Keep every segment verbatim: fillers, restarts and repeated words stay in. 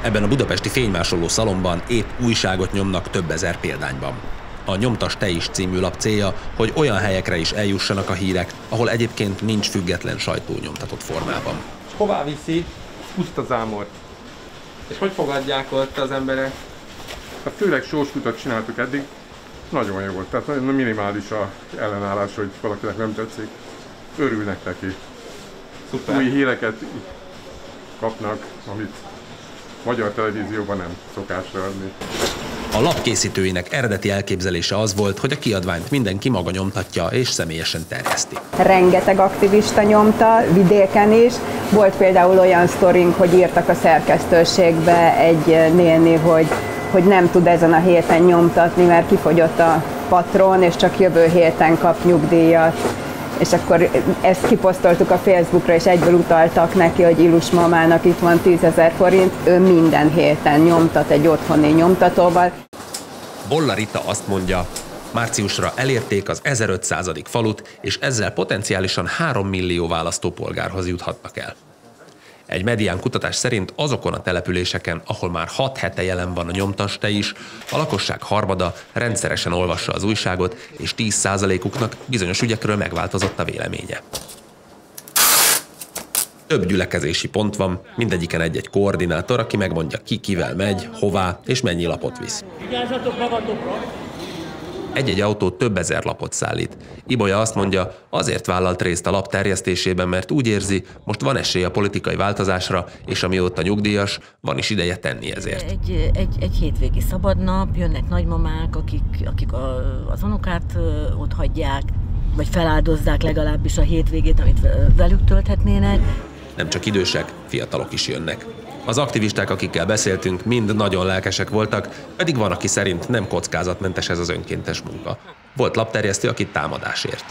Ebben a budapesti fénymásoló szalomban épp újságot nyomnak több ezer példányban. A Nyomtass te is című lap célja, hogy olyan helyekre is eljussanak a hírek, ahol egyébként nincs független sajtó nyomtatott formában. Hová viszi? Puszta zámort. És hogy fogadják ott az emberek? Hát főleg sorskutat csináltuk eddig, nagyon jó volt, tehát nagyon minimális a ellenállás, hogy valakinek nem tetszik. Örülnek neki. Szuper. Új híreket kapnak, amit magyar televízióban nem szokásra adni. A lap készítőinek eredeti elképzelése az volt, hogy a kiadványt mindenki maga nyomtatja és személyesen terjeszti. Rengeteg aktivista nyomta, vidéken is. Volt például olyan sztorink, hogy írtak a szerkesztőségbe egy néni, hogy, hogy nem tud ezen a héten nyomtatni, mert kifogyott a patron, és csak jövő héten kap nyugdíjat. És akkor ezt kiposztoltuk a Facebookra, és egyből utaltak neki, hogy Ilus mamának itt van tízezer forint, ő minden héten nyomtat egy otthoni nyomtatóval. Bolla Rita azt mondja, márciusra elérték az ezerötszázadik falut, és ezzel potenciálisan három millió választópolgárhoz juthatnak el. Egy Medián kutatás szerint azokon a településeken, ahol már hat hete jelen van a Nyomtass te is, a lakosság harmada rendszeresen olvassa az újságot, és tíz százalékuknak bizonyos ügyekről megváltozott a véleménye. Több gyülekezési pont van, mindegyiken egy-egy koordinátor, aki megmondja, ki kivel megy, hová és mennyi lapot visz. Vigyázzatok magatokra! Egy-egy autó több ezer lapot szállít. Ibolya azt mondja, azért vállalt részt a lap terjesztésében, mert úgy érzi, most van esély a politikai változásra, és amióta nyugdíjas, van is ideje tenni ezért. Egy, egy, egy hétvégi szabadnap, jönnek nagymamák, akik, akik a, az unokát ott hagyják, vagy feláldozzák legalábbis a hétvégét, amit velük tölthetnének. Nem csak idősek, fiatalok is jönnek. Az aktivisták, akikkel beszéltünk, mind nagyon lelkesek voltak, pedig van, aki szerint nem kockázatmentes ez az önkéntes munka. Volt lapterjesztő, akit támadásért.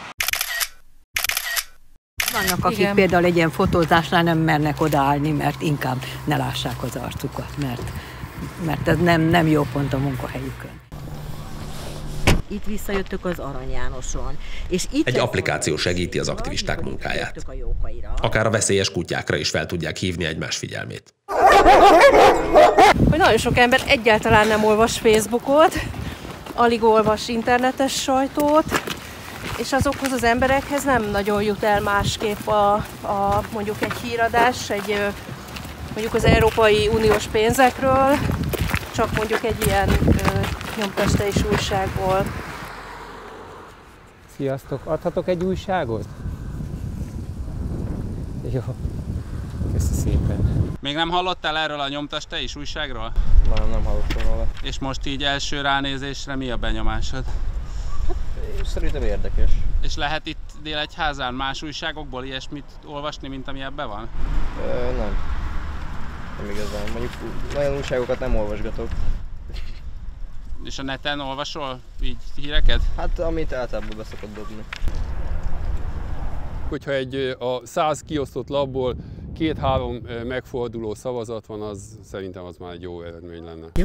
Vannak, akik Igen. például egy ilyen fotózásnál nem mernek odaállni, mert inkább ne lássák az arcukat, mert, mert ez nem, nem jó pont a munkahelyükön. Itt visszajöttök az Arany Jánoson. És itt Egy applikáció segíti az aktivisták munkáját. Akár a veszélyes kutyákra is fel tudják hívni egymás figyelmét. Hogy nagyon sok ember egyáltalán nem olvas Facebookot, alig olvas internetes sajtót, és azokhoz az emberekhez nem nagyon jut el másképp a, a mondjuk egy híradás, egy mondjuk az Európai Uniós pénzekről, csak mondjuk egy ilyen Nyomtass te is újságból. Sziasztok, adhatok egy újságot? Jó, köszi szépen. Még nem hallottál erről a Nyomtass te is újságról? Nem, nem hallottam róla. És most így első ránézésre mi a benyomásod? Hát, szerintem érdekes. És lehet itt Délegyházán más újságokból ilyesmit olvasni, mint ami ebben van? Ö, nem. Nem igazán. Mondjuk nagyon újságokat nem olvasgatok. És a neten olvasol így híreket? Hát amit általában be szokott dobni. Hogyha egy a száz kiosztott lapból két-három megforduló szavazat van, az szerintem az már egy jó eredmény lenne. Jó.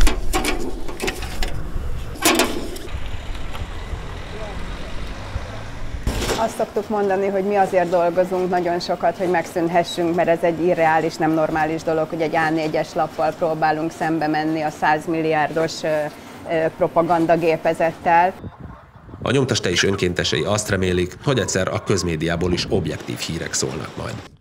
Azt szoktuk mondani, hogy mi azért dolgozunk nagyon sokat, hogy megszűnhessünk, mert ez egy irreális, nem normális dolog, hogy egy á négyes lappal próbálunk szembe menni a száz milliárdos propagandagépezettel. A Nyomtass te is önkéntesei azt remélik, hogy egyszer a közmédiából is objektív hírek szólnak majd.